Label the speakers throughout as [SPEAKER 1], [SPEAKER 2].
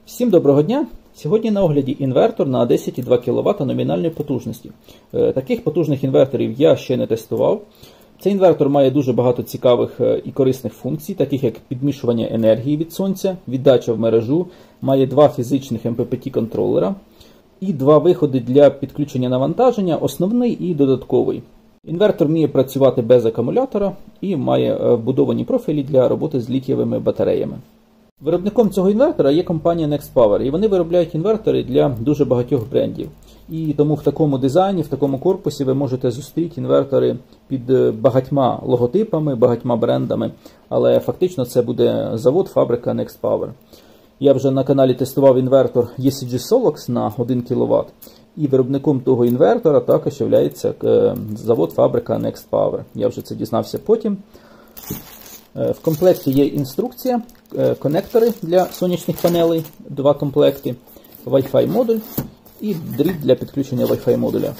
[SPEAKER 1] Всім доброго дня! Сьогодні на огляді інвертор на 10,2 кВт номінальної потужності. Таких потужних інверторів я ще не тестував. Цей інвертор має дуже багато цікавих і корисних функцій, таких як підмішування енергії від сонця, віддача в мережу, має два фізичних MPPT-контролера і два виходи для підключення навантаження, основний і додатковий. Інвертор вміє працювати без акумулятора і має вбудовані профілі для роботи з літієвими батареями. Виробником цього інвертора є компанія NextPower, і вони виробляють інвертори для дуже багатьох брендів. І тому в такому дизайні, в такому корпусі ви можете зустріти інвертори під багатьма логотипами, багатьма брендами, але фактично це буде завод, фабрика NextPower. Я вже на каналі тестував інвертор ECG Solox на 1 кВт, і виробником того інвертора також є завод, фабрика NextPower. Я вже це дізнався потім. В комплекті є інструкція, конектори для сонячних панелей, два комплекти, Wi-Fi модуль і дріт для підключення Wi-Fi модуля.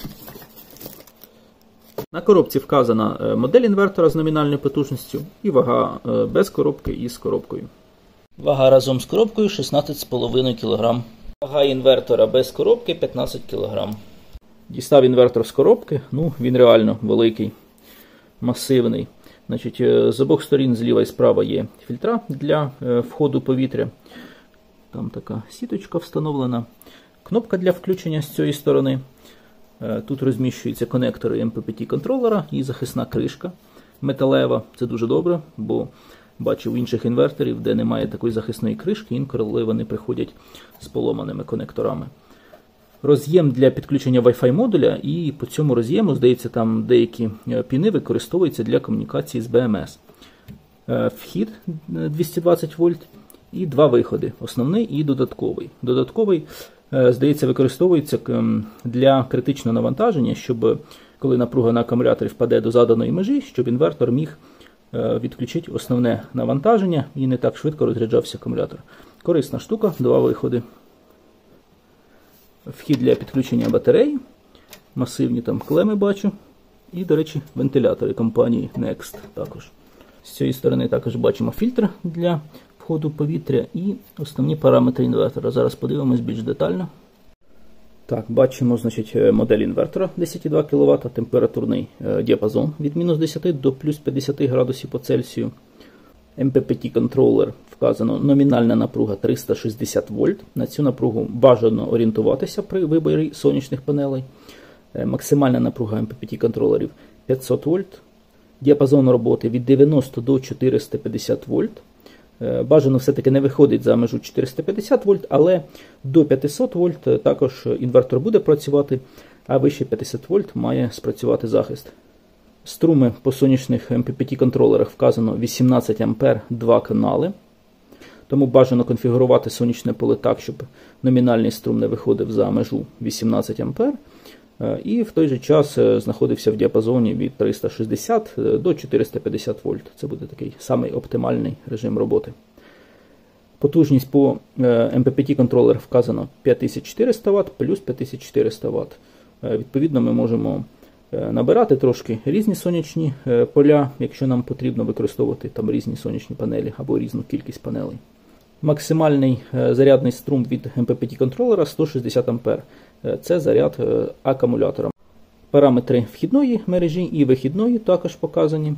[SPEAKER 1] На коробці вказана модель інвертора з номінальною потужністю і вага без коробки і з коробкою.
[SPEAKER 2] Вага разом з коробкою 16,5 кг. Вага інвертора без коробки 15 кг.
[SPEAKER 1] Дістав інвертор з коробки, він реально великий, масивний. Значить, з обох сторін, зліва і справа, є фільтра для входу повітря. Там така сіточка встановлена. Кнопка для включення з цієї сторони. Тут розміщуються конектори MPPT-контролера і захисна кришка металева. Це дуже добре, бо бачив інших інверторів, де немає такої захисної кришки, інколи вони приходять з поломаними конекторами. Роз'єм для підключення Wi-Fi модуля, і по цьому роз'єму, здається, там деякі піни використовуються для комунікації з BMS. Вхід 220 вольт і два виходи, основний і додатковий. Додатковий, здається, використовується для критичного навантаження, щоб коли напруга на акумуляторі впаде до заданої межі, щоб інвертор міг відключити основне навантаження і не так швидко розряджався акумулятор. Корисна штука, два виходи. Вхід для підключення батареї, масивні там клеми бачу, і, до речі, вентилятори компанії Next також. З цієї сторони також бачимо фільтр для входу повітря і основні параметри інвертора. Зараз подивимось більш детально. Так, бачимо, значить, модель інвертора 10,2 кВт, температурний діапазон від мінус 10 до плюс 50 градусів по Цельсію. MPPT-контролер вказано номінальна напруга 360 вольт. На цю напругу бажано орієнтуватися при виборі сонячних панелей. Максимальна напруга MPPT-контролерів 500 вольт. Діапазон роботи від 90 до 450 вольт. Бажано все-таки не виходить за межу 450 вольт, але до 500 вольт також інвертор буде працювати, а вище 50 вольт має спрацювати захист. Струми по сонячних MPPT-контролерах вказано 18 А 2 канали. Тому бажано конфігурувати сонячне поле так, щоб номінальний струм не виходив за межу 18 А. І в той же час знаходився в діапазоні від 360 до 450 вольт. Це буде такий самий оптимальний режим роботи. Потужність по MPPT-контролер вказано 5400 Вт плюс 5400 Вт. Відповідно, ми можемо набирати трошки різні сонячні поля, якщо нам потрібно використовувати там різні сонячні панелі або різну кількість панелей. Максимальний зарядний струм від MPPT-контролера 160 А. Це заряд акумулятора. Параметри вхідної мережі і вихідної також показані.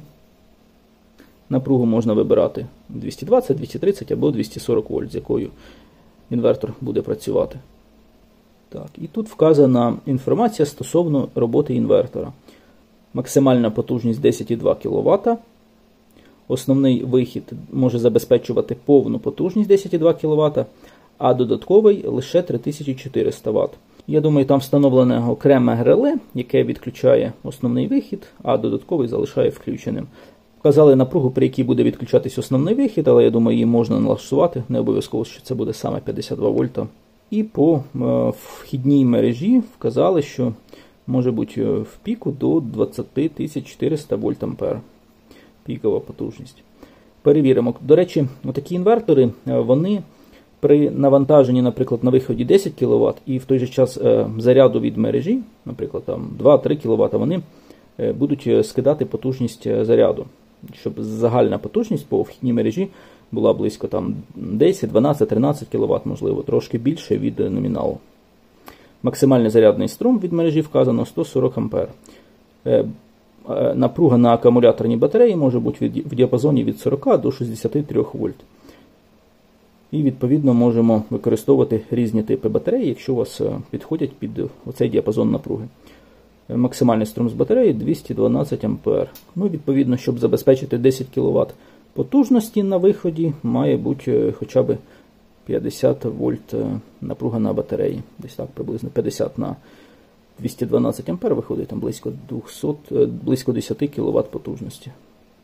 [SPEAKER 1] Напругу можна вибирати 220, 230 або 240 вольт, з якою інвертор буде працювати. Так, і тут вказана інформація стосовно роботи інвертора. Максимальна потужність 10,2 кВт. Основний вихід може забезпечувати повну потужність 10,2 кВт, а додатковий лише 3400 Вт. Я думаю, там встановлене окреме реле, яке відключає основний вихід, а додатковий залишає включеним. Вказали напругу, при якій буде відключатись основний вихід, але я думаю, її можна налаштувати, не обов'язково, що це буде саме 52 вольта. І по вхідній мережі вказали, що може бути в піку до 20400 вольт-ампер. Пікова потужність. Перевіримо. До речі, такі інвертори, вони при навантаженні, наприклад, на виході 10 кВт і в той же час заряду від мережі, наприклад, 2-3 кВт, вони будуть скидати потужність заряду, щоб загальна потужність по вхідній мережі була близько там 10, 12, 13 кВт, можливо, трошки більше від номіналу. Максимальний зарядний струм від мережі вказано 140 А. Напруга на акумуляторній батареї може бути в діапазоні від 40 до 63 вольт. І відповідно можемо використовувати різні типи батареї, якщо у вас підходять під оцей діапазон напруги. Максимальний струм з батареї 212 А. Ну, відповідно, щоб забезпечити 10 кВт потужності на виході, має бути хоча б 50 вольт напруга на батареї. Десь так, приблизно 50 на 212 А виходить, там близько 10 кВт потужності.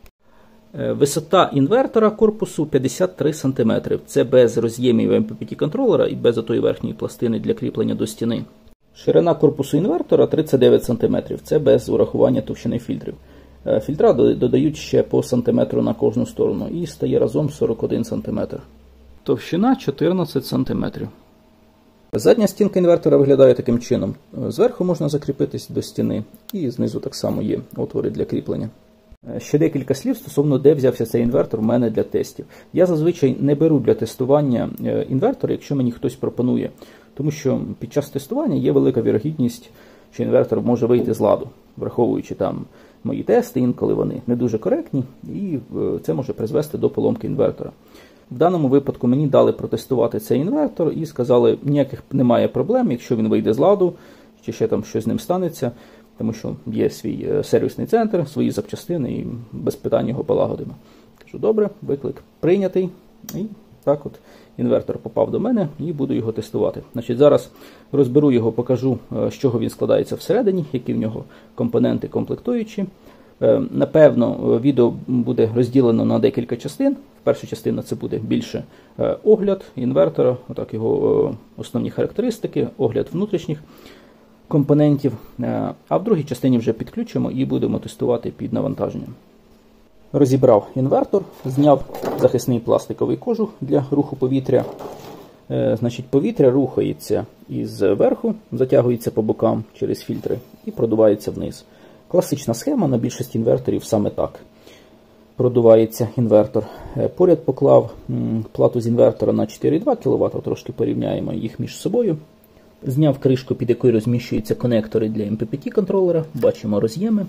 [SPEAKER 1] Висота інвертора корпусу 53 см. Це без роз'ємів MPPT контролера і без отої верхньої пластини для кріплення до стіни. Ширина корпусу інвертора 39 см. Це без урахування товщини фільтрів. Фільтра додають ще по сантиметру на кожну сторону і стає разом 41 см. Товщина 14 см. Задня стінка інвертора виглядає таким чином. Зверху можна закріпитись до стіни і знизу так само є отвори для кріплення. Ще декілька слів стосовно де взявся цей інвертор в мене для тестів. Я зазвичай не беру для тестування інвертор, якщо мені хтось пропонує. Тому що під час тестування є велика вірогідність, що інвертор може вийти з ладу, враховуючи там мої тести, інколи вони не дуже коректні, і це може призвести до поломки інвертора. В даному випадку мені дали протестувати цей інвертор і сказали, ніяких немає проблем, якщо він вийде з ладу, чи ще там щось з ним станеться, тому що є свій сервісний центр, свої запчастини і без питань його полагодимо. Кажу, добре, виклик прийнятий, і так от інвертор попав до мене і буду його тестувати. Значить, зараз розберу його, покажу, з чого він складається всередині, які в нього компоненти комплектуючі. Напевно, відео буде розділено на декілька частин. Перша частина це буде більше огляд інвертора, отак його основні характеристики, огляд внутрішніх компонентів. А в другій частині вже підключимо і будемо тестувати під навантаженням. Розібрав інвертор, зняв захисний пластиковий кожух для руху повітря. Значить, повітря рухається із верху, затягується по бокам через фільтри і продувається вниз. Класична схема, на більшості інверторів саме так продувається інвертор. Поряд поклав плату з інвертора на 4,2 кВт, трошки порівняємо їх між собою. Зняв кришку, під якою розміщуються конектори для MPPT контролера, бачимо роз'єми.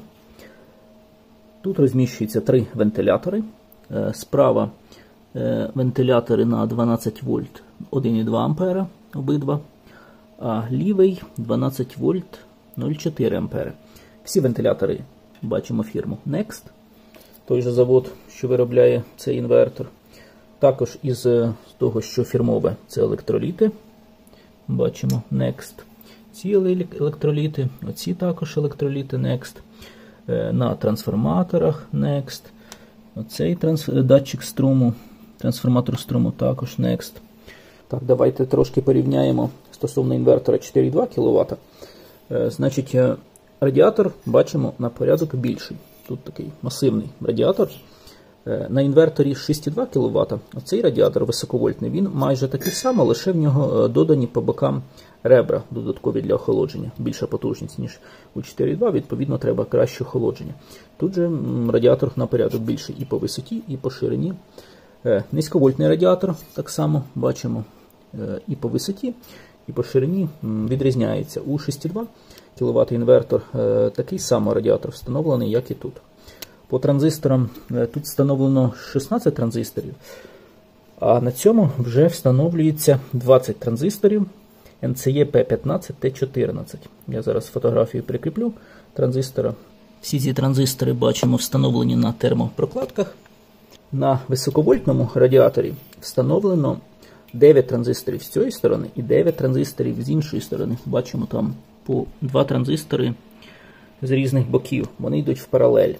[SPEAKER 1] Тут розміщуються 3 вентилятори. Справа вентилятори на 12 вольт 1,2 А обидва, а лівий 12 вольт 0,4 А. Всі вентилятори бачимо фірму Next, той же завод, що виробляє цей інвертор. Також із того, що фірмове, це електроліти. Бачимо Next. Ці електроліти, оці також електроліти Next. На трансформаторах Next. Оцей датчик струму, трансформатор струму також Next. Так, давайте трошки порівняємо стосовно інвертора 4,2 кВт. Значить, радіатор бачимо на порядок більший. Тут такий масивний радіатор. На інверторі 6,2 кВт, оцей радіатор високовольтний, він майже такий самий, лише в нього додані по бокам ребра додаткові для охолодження. Більша потужність, ніж у 4,2, відповідно, треба краще охолодження. Тут же радіатор на порядок більший і по висоті, і по ширині. Низьковольтний радіатор так само бачимо і по висоті, і по ширині відрізняється. У 6,2 кВт інвертор такий самий радіатор встановлений, як і тут. По транзисторам тут встановлено 16 транзисторів, а на цьому вже встановлюється 20 транзисторів NCE P15 T14. Я зараз фотографію прикріплю транзистора. Всі ці транзистори бачимо встановлені на термопрокладках. На високовольтному радіаторі встановлено 9 транзисторів з цієї сторони і 9 транзисторів з іншої сторони. Бачимо там по 2 транзистори з різних боків. Вони йдуть в паралель.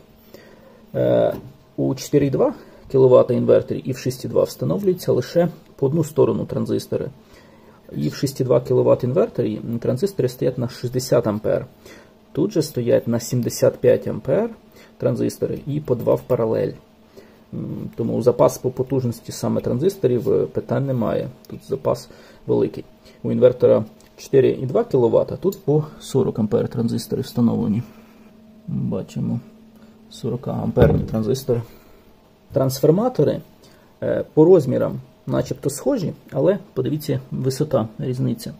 [SPEAKER 1] У 4,2 кВт інверторі і в 6,2 встановлюється лише по одну сторону транзистори. І в 6,2 кВт інверторі транзистори стоять на 60 А. Тут же стоять на 75 А транзистори і по 2 в паралель. Тому запас по потужності саме транзисторів питань немає. Тут запас великий. У інвертора 4,2 кВт, а тут по 40 А транзистори встановлені. Бачимо 40 амперні транзистори. Трансформатори По розмірам начебто схожі, але подивіться, висота, різниця.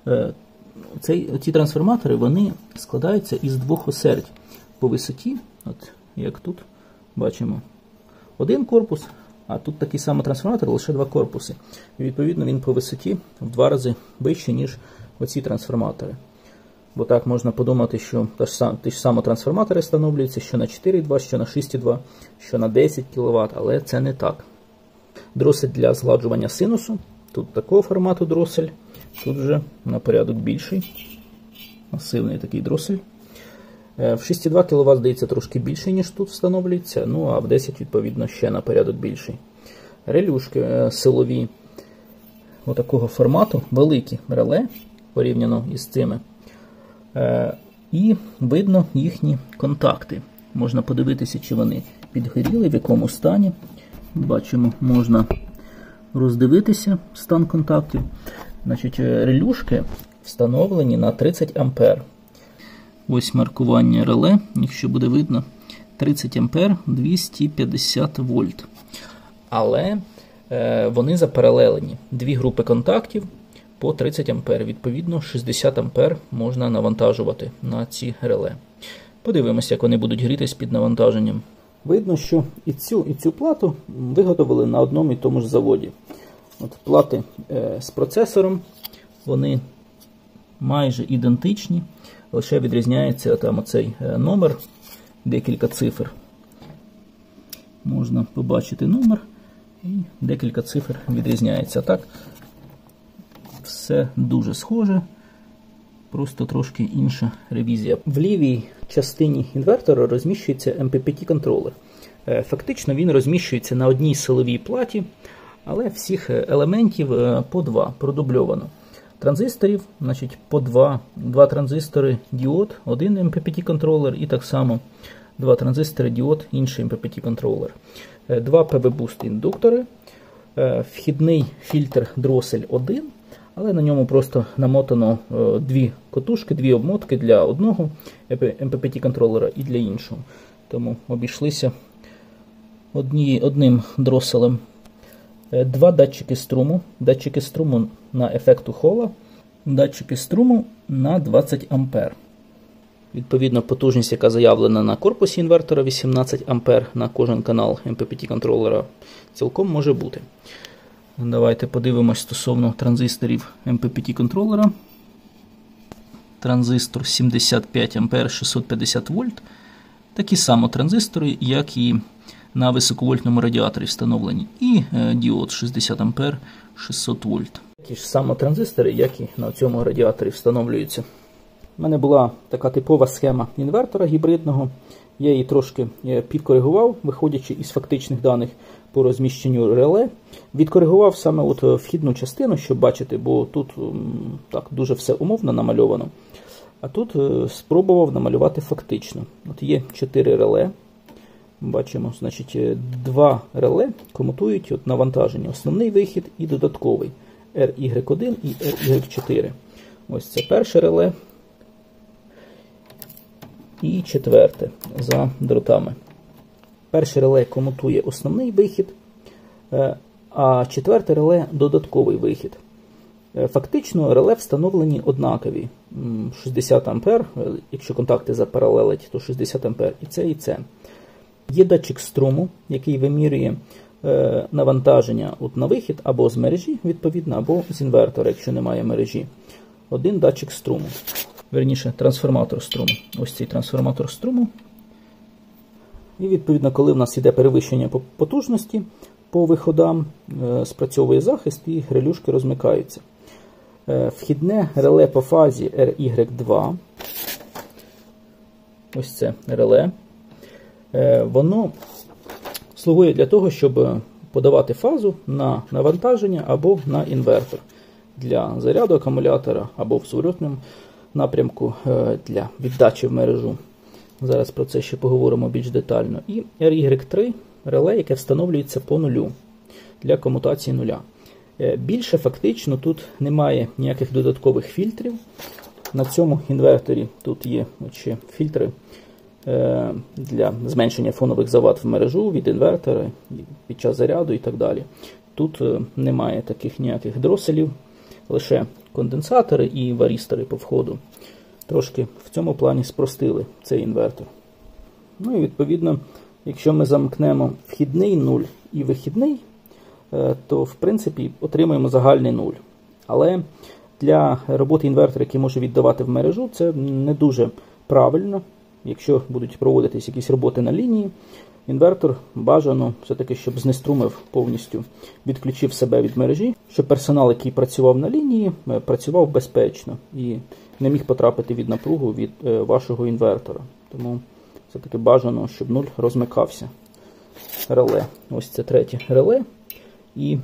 [SPEAKER 1] Ці трансформатори, вони складаються із двох осердь по висоті, от як тут бачимо, один корпус, а тут такий самий трансформатор, лише два корпуси. І відповідно він по висоті в 2 рази вищий, ніж оці трансформатори. Бо так можна подумати, що ті ж самі трансформатори встановлюються, що на 4,2, що на 6,2, що на 10 кВт, але це не так. Дросель для згладжування синусу. Тут такого формату дросель, тут вже на порядок більший. Масивний такий дросель. В 6,2 кВт, здається, трошки більший, ніж тут встановлюється, ну а в 10, відповідно, ще на порядок більший. Релюшки силові отакого формату, великі реле, порівняно із цими. І видно їхні контакти. Можна подивитися, чи вони підгоріли, в якому стані. Бачимо, можна роздивитися стан контактів. Значить, релюшки встановлені на 30 А. Ось маркування реле, якщо буде видно, 30 А, 250 вольт. Але вони запаралелені. Дві групи контактів по 30 А. Відповідно, 60 А можна навантажувати на ці реле. Подивимося, як вони будуть грітись під навантаженням. Видно, що і цю плату виготовили на одному і тому ж заводі. От плати з процесором, вони майже ідентичні, лише відрізняється там оцей номер, декілька цифр. Можна побачити номер і декілька цифр відрізняється. Так, все дуже схоже, просто трошки інша ревізія. В лівій частині інвертора розміщується MPPT-контролер. Фактично він розміщується на одній силовій платі, але всіх елементів по 2, продубльовано. Транзисторів, значить, по 2 транзистори діод, один MPPT-контролер і так само 2 транзистори діод, інший MPPT-контролер. 2 PB-Boost індуктори, вхідний фільтр дросель 1, але на ньому просто намотано 2 котушки, 2 обмотки для одного MPPT-контролера і для іншого. Тому обійшлися одним дроселем. 2 датчики струму на ефекту Холла, датчики струму на 20 А. Відповідно, потужність, яка заявлена на корпусі інвертора, 18 А на кожен канал MPPT-контролера, цілком може бути. Давайте подивимось стосовно транзисторів MPPT-контролера. Транзистор 75 А 650 вольт. Такі самі транзистори, як і на високовольтному радіаторі встановлені. І діод 60 А 600 вольт. Такі ж самі транзистори, як і на цьому радіаторі встановлюються. У мене була така типова схема інвертора гібридного. Я її трошки підкоригував, виходячи із фактичних даних по розміщенню реле. Відкоригував саме от вхідну частину, щоб бачити, бо тут так дуже все умовно намальовано. А тут спробував намалювати фактично. От є 4 реле. Бачимо, значить, 2 реле комутують от навантаження. Основний вихід і додатковий. RY1 і RY4. Ось це перше реле. І четверте за дротами. Перше реле комутує основний вихід, а четверте реле додатковий вихід. Фактично реле встановлені однакові. 60 А, якщо контакти запаралелить, то 60 А і це. Є датчик струму, який вимірює навантаження на вихід або з мережі, відповідно, або з інвертора, якщо немає мережі. Один датчик струму. Верніше, трансформатор струму. Ось цей трансформатор струму. І відповідно, коли в нас йде перевищення потужності по виходам, спрацьовує захист і релюшки розмикаються. Вхідне реле по фазі RY2. Ось це реле. Воно слугує для того, щоб подавати фазу на навантаження або на інвертор. Для заряду акумулятора або в зворотному напрямку для віддачі в мережу. Зараз про це ще поговоримо більш детально. І RY3 реле, яке встановлюється по нулю для комутації нуля. Більше фактично тут немає ніяких додаткових фільтрів. На цьому інверторі тут є ще фільтри для зменшення фонових завад в мережу від інвертора під час заряду і так далі. Тут немає таких ніяких дроселів, лише конденсатори і варістори по входу. Трошки в цьому плані спростили цей інвертор. Ну і відповідно, якщо ми замкнемо вхідний 0 і вихідний, то в принципі отримаємо загальний 0. Але для роботи інвертора, який може віддавати в мережу, це не дуже правильно. Якщо будуть проводитись якісь роботи на лінії, інвертор бажано все-таки, щоб знеструмив повністю, відключив себе від мережі, щоб персонал, який працював на лінії, працював безпечно і не міг потрапити від напругу від вашого інвертора. Тому все-таки бажано, щоб 0 розмикався. Реле. Ось це третє реле. І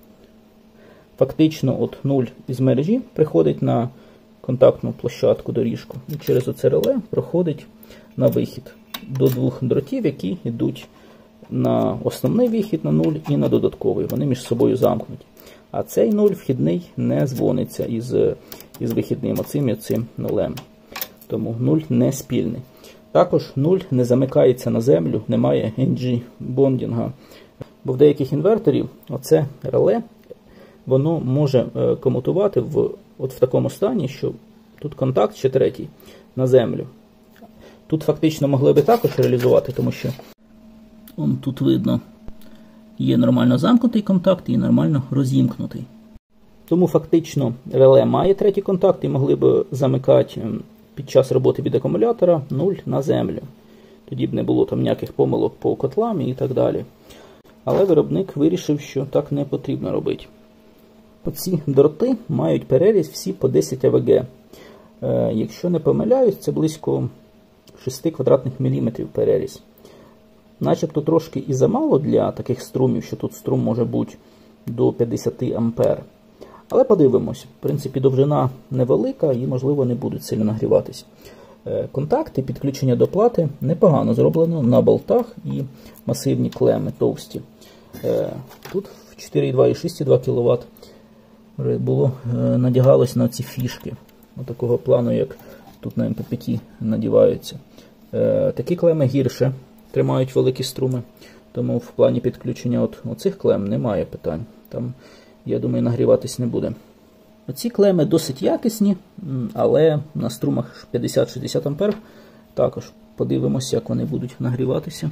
[SPEAKER 1] фактично от 0 із мережі приходить на контактну площадку, доріжку. І через оце реле проходить на вихід до двох дротів, які йдуть на основний вихід на 0 і на додатковий. Вони між собою замкнуті. А цей 0 вхідний не дзвониться із вихідним оцим нулем. Тому 0 не спільний. Також 0 не замикається на землю, немає NG-бондінга. Бо в деяких інверторів оце реле, воно може комутувати от в такому стані, що тут контакт ще третій на землю. Тут фактично могли би також реалізувати, тому що тут видно, є нормально замкнутий контакт і нормально розімкнутий. Тому фактично реле має третій контакт і могли б замикати під час роботи від акумулятора 0 на землю. Тоді б не було там ніяких помилок по котлам і так далі. Але виробник вирішив, що так не потрібно робити. Оці дроти мають переріз всі по 10 АВГ. Якщо не помиляюсь, це близько 6 квадратних міліметрів переріз. Начебто трошки і замало для таких струмів, що тут струм може бути до 50 ампер. Але подивимось, в принципі, довжина невелика і, можливо, не будуть сильно нагріватись. Контакти, підключення до плати непогано зроблено на болтах і масивні клеми товсті. Тут в 4,2 і 6,2 кВт було надягалось на ці фішки. Такого плану, як тут на МП5 надіваються. Такі клеми гірше тримають великі струми, тому в плані підключення оцих клем немає питань. Там, я думаю, нагріватись не буде. Оці клеми досить якісні, але на струмах 50-60 А також подивимося, як вони будуть нагріватися.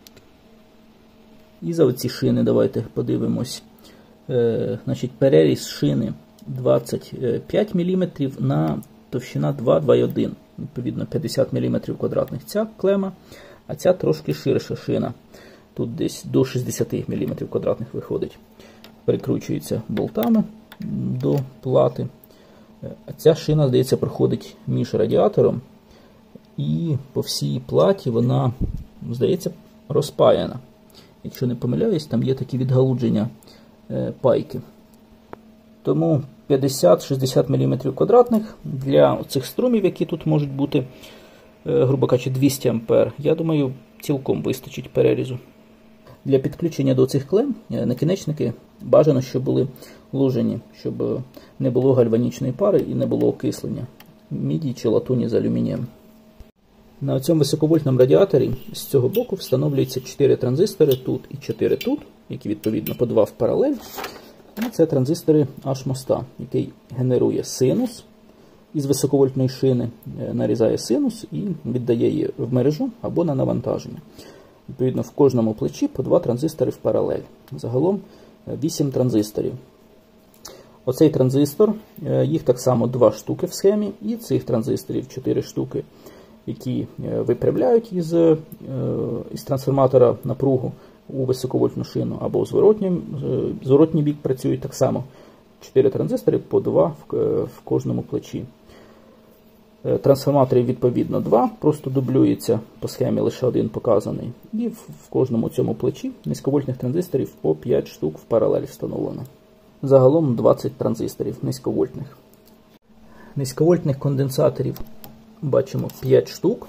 [SPEAKER 1] І за оці шини давайте подивимось. Значить, переріз шини 25 мм на товщина 2,1. Відповідно, 50 мм квадратних ця клема, а ця трошки ширша шина. Тут десь до 60 мм квадратних виходить. Перекручується болтами до плати. А ця шина, здається, проходить між радіатором і по всій платі вона, здається, розпаяна. Якщо не помиляюсь, там є такі відгалудження пайки. Тому 50-60 мм квадратних для цих струмів, які тут можуть бути, грубо кажучи, 200 А, я думаю, цілком вистачить перерізу. Для підключення до цих клем накінечники бажано, щоб були ложені, щоб не було гальванічної пари і не було окислення міді чи латуні з алюмінієм. На цьому високовольтному радіаторі з цього боку встановлюється 4 транзистори тут і 4 тут, які відповідно по 2 в паралель. І це транзистори H-моста, який генерує синус із високовольтної шини, нарізає синус і віддає її в мережу або на навантаження. Відповідно, в кожному плечі по 2 транзистори в паралель. Загалом 8 транзисторів. Оцей транзистор, їх так само 2 штуки в схемі, і цих транзисторів 4 штуки, які випрямляють із трансформатора напругу у високовольтну шину, або зворотній бік працюють так само. 4 транзистори по 2 в кожному плечі. Трансформаторів відповідно 2, просто дублюється по схемі лише один показаний. І в кожному цьому плечі низьковольтних транзисторів по 5 штук в паралель встановлено. Загалом 20 транзисторів низьковольтних. Низьковольтних конденсаторів бачимо 5 штук.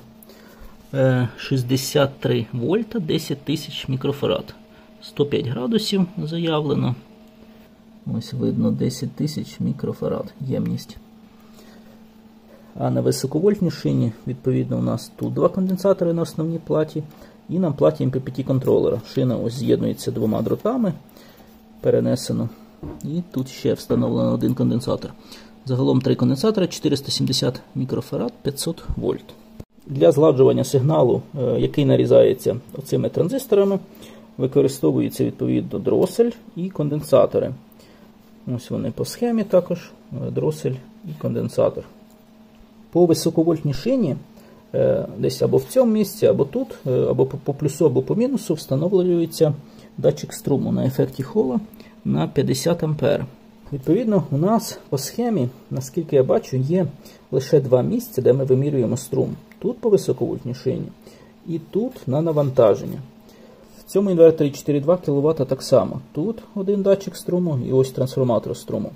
[SPEAKER 1] 63 вольта, 10 тисяч мікрофарад. 105 градусів заявлено. Ось видно 10 тисяч мікрофарад ємність. А на високовольтній шині, відповідно, у нас тут два конденсатори на основній платі і на платі MPPT контролера. Шина ось з'єднується двома дротами, перенесено. І тут ще встановлено один конденсатор. Загалом 3 конденсатори, 470 мікрофарад, 500 вольт. Для згладжування сигналу, який нарізається оцими транзисторами, використовується відповідно дросель і конденсатори. Ось вони по схемі також, дросель і конденсатор. По високовольтній шині, десь або в цьому місці, або тут, або по плюсу, або по мінусу встановлюється датчик струму на ефекті Холла на 50 А. Відповідно, у нас по схемі, наскільки я бачу, є лише два місця, де ми вимірюємо струм. Тут по високовольтній шині і тут на навантаження. В цьому інверторі 4,2 кВт так само. Тут один датчик струму і ось трансформатор струму.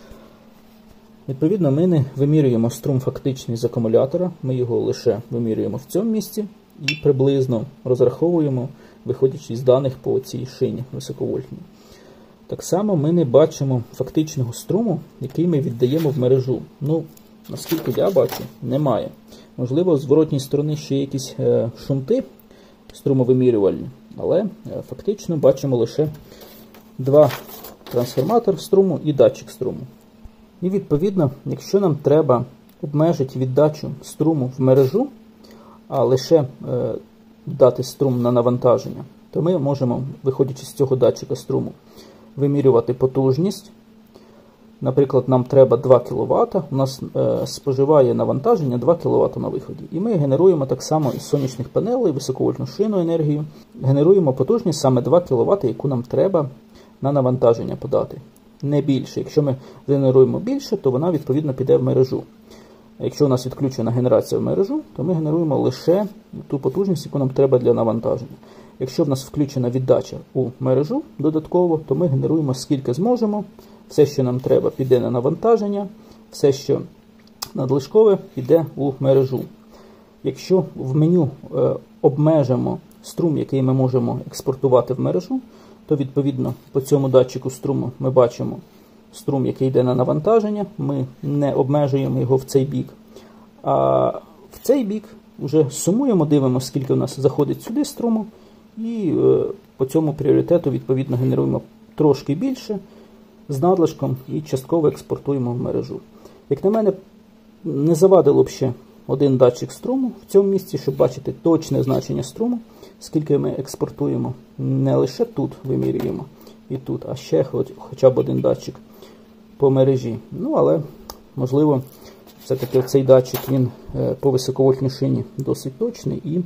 [SPEAKER 1] Відповідно, ми не вимірюємо струм фактичний з акумулятора, ми його лише вимірюємо в цьому місці і приблизно розраховуємо, виходячи з даних по цій шині високовольтній. Так само ми не бачимо фактичного струму, який ми віддаємо в мережу. Ну, наскільки я бачу, немає. Можливо, з зворотньої сторони ще є якісь шунти струмовимірювальні, але фактично бачимо лише два трансформатори струму і датчик струму. І відповідно, якщо нам треба обмежити віддачу струму в мережу, а лише дати струм на навантаження, то ми можемо, виходячи з цього датчика струму, вимірювати потужність. Наприклад, нам треба 2 кВт, у нас споживає навантаження 2 кВт на виході. І ми генеруємо так само із сонячних панелей, високовольтну шину енергію, генеруємо потужність саме 2 кВт, яку нам треба на навантаження подати. Не більше. Якщо ми генеруємо більше, то вона відповідно піде в мережу. А якщо у нас відключена генерація в мережу, то ми генеруємо лише ту потужність, яку нам треба для навантаження. Якщо в нас включена віддача у мережу додатково, то ми генеруємо скільки зможемо. Все, що нам треба, піде на навантаження, все, що надлишкове, піде у мережу. Якщо в меню обмежимо струм, який ми можемо експортувати в мережу, то відповідно по цьому датчику струму ми бачимо струм, який йде на навантаження, ми не обмежуємо його в цей бік. А в цей бік вже сумуємо, дивимося, скільки у нас заходить сюди струму, і по цьому пріоритету відповідно генеруємо трошки більше з надлишком і частково експортуємо в мережу. Як на мене, не завадило б ще один датчик струму в цьому місці, щоб бачити точне значення струму, скільки ми експортуємо. Не лише тут вимірюємо і тут, а ще хоча б один датчик по мережі. Ну, але, можливо, все-таки цей датчик, він по високовольтній шині досить точний і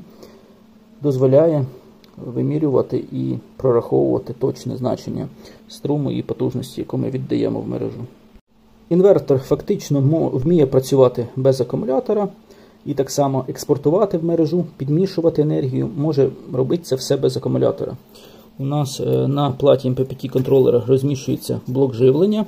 [SPEAKER 1] дозволяє вимірювати і прораховувати точне значення струму і потужності, яку ми віддаємо в мережу. Інвертор фактично вміє працювати без акумулятора і так само експортувати в мережу, підмішувати енергію, може робити це все без акумулятора. У нас на платі MPPT контролера розміщується блок живлення.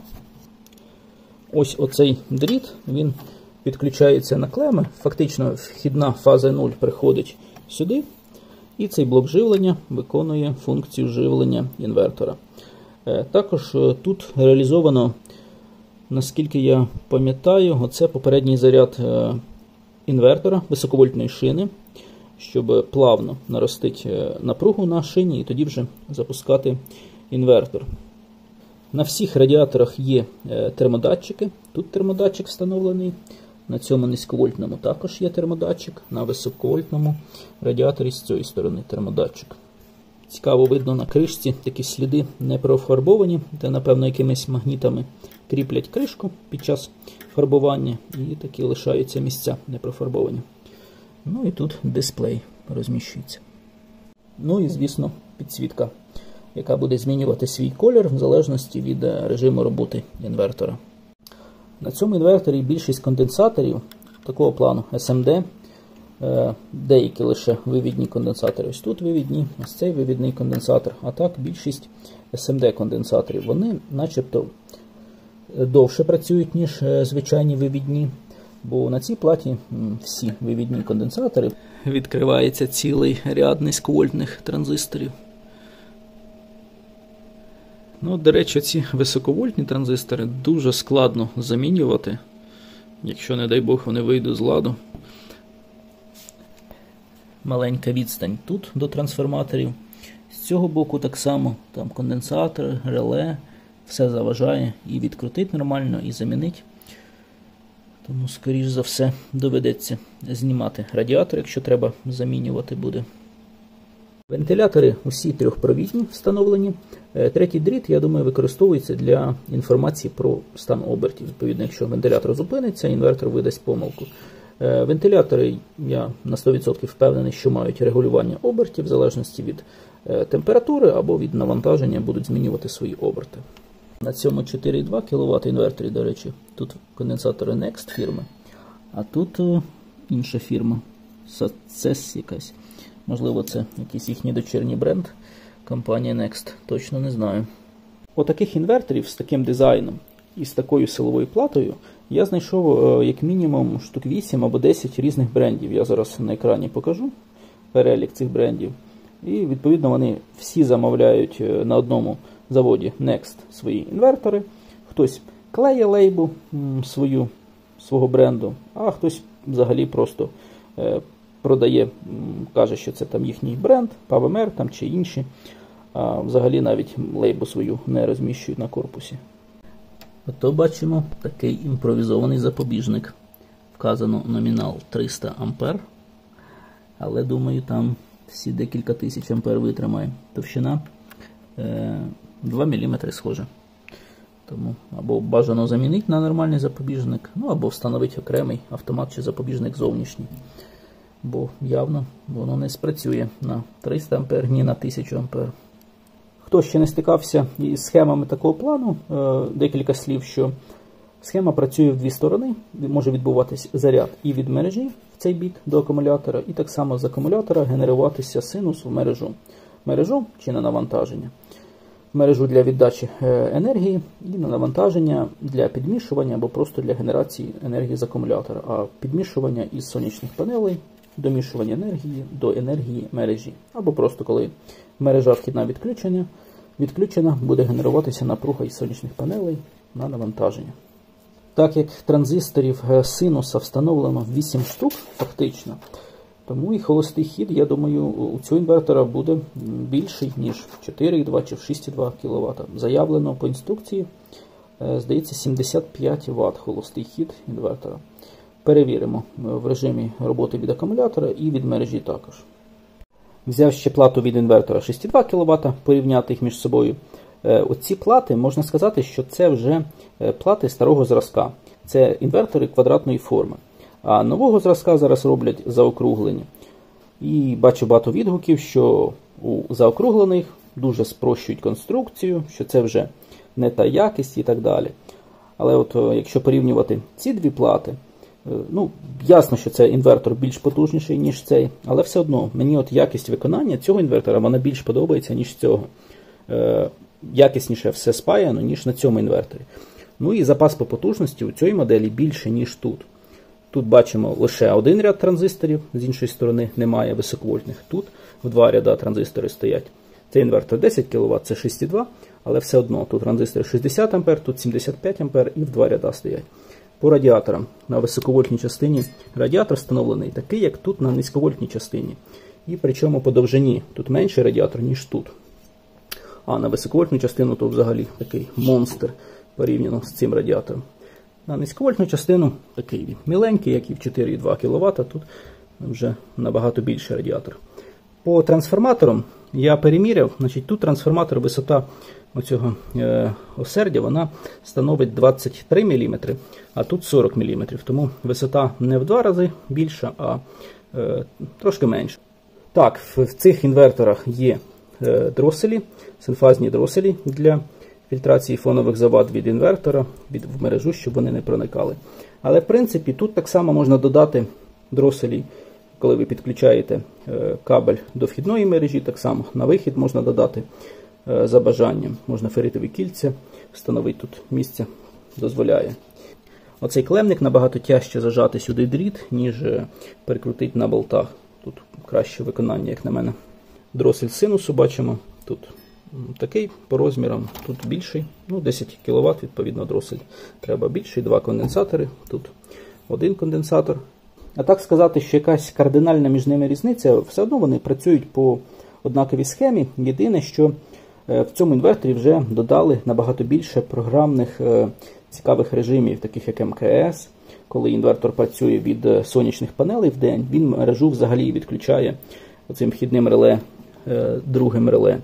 [SPEAKER 1] Ось оцей дріт, він підключається на клеми, фактично вхідна фаза 0 приходить сюди. І цей блок живлення виконує функцію живлення інвертора. Також тут реалізовано, наскільки я пам'ятаю, оце попередній заряд інвертора високовольтної шини, щоб плавно наростити напругу на шині і тоді вже запускати інвертор. На всіх радіаторах є термодатчики. Тут термодатчик встановлений. На цьому низьковольтному також є термодатчик, на високовольтному радіаторі з цієї сторони термодатчик. Цікаво видно на кришці такі сліди не профарбовані, де, напевно, якимись магнітами кріплять кришку під час фарбування і такі лишаються місця не профарбовані. Ну і тут дисплей розміщується. Ну і, звісно, підсвітка, яка буде змінювати свій колір в залежності від режиму роботи інвертора. На цьому інверторі більшість конденсаторів такого плану SMD, деякі лише вивідні конденсатори. Ось тут вивідні, ось цей вивідний конденсатор. А так більшість SMD конденсаторів. Вони начебто довше працюють, ніж звичайні вивідні, бо на цій платі всі вивідні конденсатори відкривається цілий ряд низьковольтних транзисторів. Ну, до речі, ці високовольтні транзистори дуже складно замінювати. якщо, не дай Бог, вони вийдуть з ладу. Маленька відстань тут до трансформаторів. З цього боку так само, там конденсатори, реле, все заважає і відкрутити нормально, і замінити. Тому, скоріш за все, доведеться знімати радіатор, якщо треба замінювати буде. Вентилятори усі трьохпровідні встановлені. Третій дріт, я думаю, використовується для інформації про стан обертів. Відповідно, якщо вентилятор зупиниться, інвертор видасть помилку. Вентилятори, я на 100% впевнений, що мають регулювання обертів, в залежності від температури або від навантаження будуть змінювати свої оберти. На цьому 4,2 кВт інверторі, до речі, тут конденсатори Next фірми, а тут інша фірма, SACES якась. Можливо, це якийсь їхній дочірній бренд, компанія Next, точно не знаю. Отаких інверторів з таким дизайном і з такою силовою платою я знайшов як мінімум штук 8 або 10 різних брендів. Я зараз на екрані покажу перелік цих брендів. І відповідно вони всі замовляють на одному заводі Next свої інвертори. Хтось клеє лейбу свого бренду, а хтось взагалі просто продає, каже, що це там їхній бренд, PowerMer там чи інші. А взагалі навіть лейбу свою не розміщують на корпусі. Ото бачимо такий імпровізований запобіжник. Вказано номінал 300 А, але думаю там всі декілька тисяч ампер витримає. Товщина 2 мм схоже. Тому або бажано замінити на нормальний запобіжник, ну або встановити окремий автомат чи запобіжник зовнішній. Бо явно воно не спрацює на 300 А, ні на 1000 А. Хто ще не стикався із схемами такого плану, декілька слів, що схема працює в дві сторони, може відбуватись заряд і від мережі в цей бік до акумулятора, і так само з акумулятора генеруватися синус в мережу чи на навантаження. Мережу для віддачі енергії і на навантаження для підмішування або просто для генерації енергії з акумулятора, а підмішування із сонячних панелей, домішування енергії до енергії мережі. Або просто коли мережа вхідна відключена, буде генеруватися напруга із сонячних панелей на навантаження. Так як транзисторів синуса встановлено 8 штук фактично, тому і холостий хід, я думаю, у цього інвертора буде більший, ніж в 4,2 чи в 6,2 кВт. Заявлено по інструкції, здається, 75 Вт холостий хід інвертора. Перевіримо в режимі роботи від акумулятора і від мережі також. Взяв ще плату від інвертора 6,2 кВт, порівняти їх між собою. Оці плати, можна сказати, що це вже плати старого зразка. Це інвертори квадратної форми. А нового зразка зараз роблять заокруглені. І бачу багато відгуків, що у заокруглених дуже спрощують конструкцію, що це вже не та якість і так далі. Але от якщо порівнювати ці дві плати, ну, ясно, що цей інвертор більш потужніший, ніж цей, але все одно мені от якість виконання цього інвертора, вона більш подобається, ніж цього. Якісніше все спаяно, ніж на цьому інверторі. Ну і запас по потужності у цій моделі більше, ніж тут. Тут бачимо лише один ряд транзисторів, з іншої сторони немає високовольтних. Тут в два ряда транзистори стоять. Цей інвертор 10 кВт, це 6,2, але все одно тут транзистори 60 А, тут 75 А і в два ряда стоять. По радіаторам на високовольтній частині радіатор встановлений такий, як тут на низьковольтній частині. І причому по довжині тут менший радіатор, ніж тут. А на високовольтну частину то взагалі такий монстр порівняно з цим радіатором. На низьковольтну частину такий міленький, як і в 4,2 кВт, тут вже набагато більший радіатор. По трансформаторам я переміряв, значить тут трансформатор, висота оцього осердя, вона становить 23 мм, а тут 40 мм. Тому висота не в 2 рази більша, а трошки менша. Так, в цих інверторах є дроселі, синфазні дроселі для фільтрації фонових завад від інвертора, в мережу, щоб вони не проникали. Але в принципі тут так само можна додати дроселі, коли ви підключаєте кабель до вхідної мережі, так само на вихід можна додати за бажанням. Можна ферритові кільця встановити, тут місце дозволяє. Оцей клемник набагато тяжче зажати сюди дріт, ніж перекрутити на болтах. Тут краще виконання, як на мене. Дросель синусу бачимо, тут такий по розмірам, тут більший, ну 10 кВт, відповідно дросель треба більший, два конденсатори тут один конденсатор. А так сказати, що якась кардинальна між ними різниця, все одно вони працюють по однаковій схемі. Єдине, що в цьому інверторі вже додали набагато більше програмних цікавих режимів, таких як МКС. Коли інвертор працює від сонячних панелей в день, він мережу взагалі відключає оцим вхідним реле, другим реле.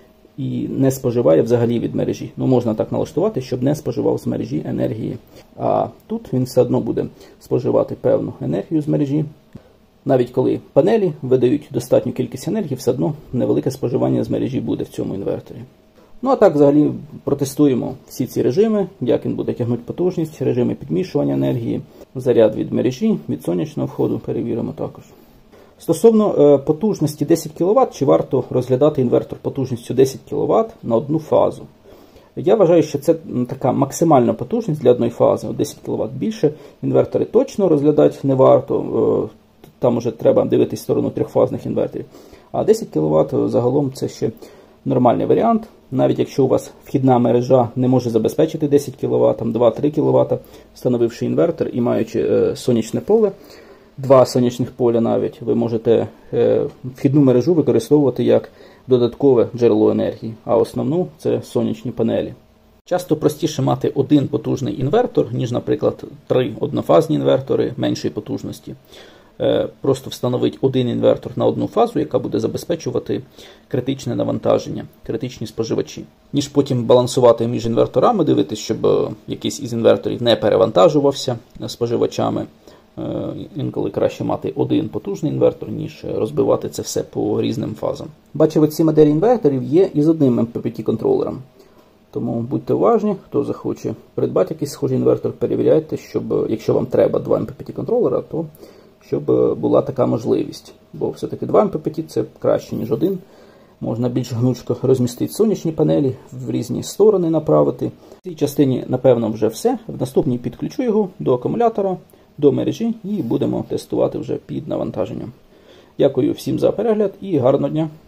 [SPEAKER 1] І не споживає взагалі від мережі. Ну, можна так налаштувати, щоб не споживав з мережі енергії. А тут він все одно буде споживати певну енергію з мережі. Навіть коли панелі видають достатню кількість енергії, все одно невелике споживання з мережі буде в цьому інверторі. Ну, а так взагалі протестуємо всі ці режими, як він буде тягнути потужність, режими підмішування енергії, заряд від мережі, від сонячного входу перевіримо також. Стосовно потужності 10 кВт, чи варто розглядати інвертор потужністю 10 кВт на одну фазу? Я вважаю, що це така максимальна потужність для одної фази, 10 кВт. Більше інвертори точно розглядати не варто, там уже треба дивитись в сторону трьохфазних інверторів. А 10 кВт загалом це ще нормальний варіант. Навіть якщо у вас вхідна мережа не може забезпечити 10 кВт, 2-3 кВт, встановивши інвертор і маючи сонячне поле, 2 сонячних поля навіть, ви можете вхідну мережу використовувати як додаткове джерело енергії, а основну – це сонячні панелі. Часто простіше мати один потужний інвертор, ніж, наприклад, 3 однофазні інвертори меншої потужності. Просто встановити один інвертор на одну фазу, яка буде забезпечувати критичне навантаження, критичні споживачі. Ніж потім балансувати між інверторами, дивитися, щоб якийсь із інверторів не перевантажувався споживачами. Інколи краще мати один потужний інвертор, ніж розбивати це все по різним фазам. Бачив, ці моделі інверторів є і з одним MPPT-контролером. Тому будьте уважні, хто захоче придбати якийсь схожий інвертор, перевіряйте, щоб, якщо вам треба 2 MPPT-контролера, то щоб була така можливість. Бо все-таки 2 MPPT – це краще, ніж один. Можна більш гнучко розмістити сонячні панелі, в різні сторони направити. В цій частині, напевно, вже все. В наступній підключу його до акумулятора, до мережі і будемо тестувати вже під навантаженням. Дякую всім за перегляд і гарного дня!